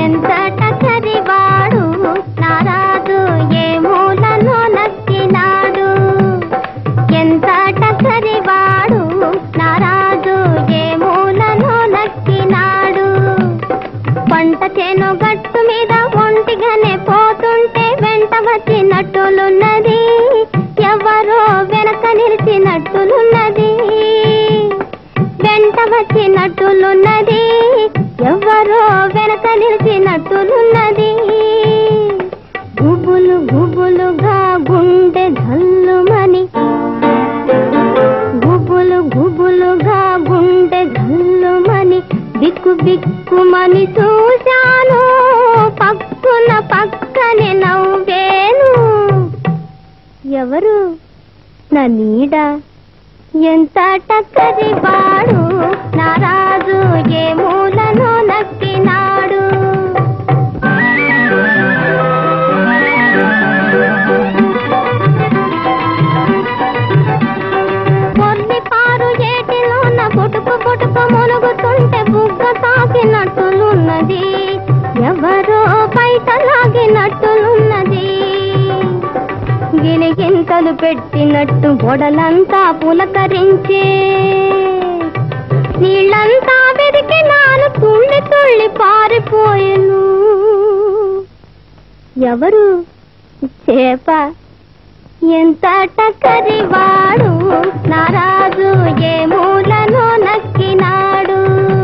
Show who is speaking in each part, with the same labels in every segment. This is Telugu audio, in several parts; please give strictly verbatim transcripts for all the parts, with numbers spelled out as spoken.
Speaker 1: ఎంత టకరివాడు నారాజు ఏ మూలను నక్కినాడు ఎంత టకరివాడు నారాజు ఏ మూలను నక్కినాడు పంట చేను గట్టు మీద ఒంటిగానే పోతుంటే వెంట వచ్చినట్టులున్నది ఎవరో వెనక నిలిచినట్టులున్నది వెంట వచ్చినట్టులున్నది ఎవరో వెనక నిలిచినట్టులున్నది గుబులు గుబులుగా గుండె ధల్లుమని గుబులు గుబులుగా గుండె ధల్లుమని బిక్కు బిక్కుమని చూశాను పక్కున పక్కనే నవ్వేను ఎవరు నా నీడ ఎంత టక్కరివాడు నారాజు ఏ మూలను నక్కినాడు పొర్లి పారు ఏటిలోన పుటుకు పుటుకు మునుగుతుంటే బుగ్గ తాకినట్టులున్నది ఎవరో బయట లాగినట్టులున్నది గిలిగింతలు పెట్టినట్టు గొడలంతా పులకరించే నీళ్ళంతా వెదికి నాను తుళ్ళి తుళ్ళి పారిపోయెను ఎవరు చేప ఎంత టకరివాడు నారాజు ఏ మూలను నక్కినాడు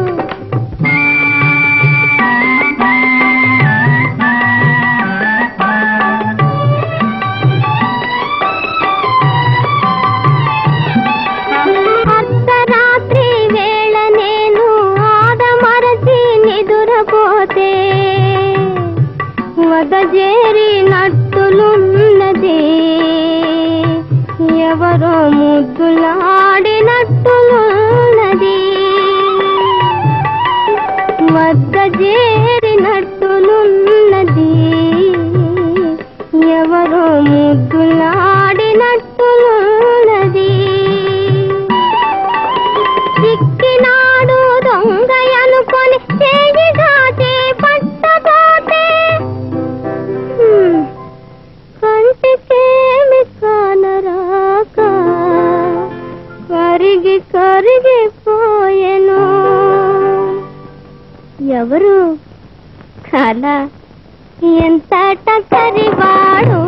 Speaker 1: వదజేరినట్టులున్నది ఎవరో ముద్దులాడినట్టులున్నది వదజేరినట్టులున్నది ఎవరో ముద్దులాడినట్టులున్నది చిక్కినాడు దొంగ అనుకొని చేయి దాచి పట్టబోతే కంటికేమి కానరాక కరిగి కరిగిపోయెను ఎవరు కళ ఎంత టకరివాడు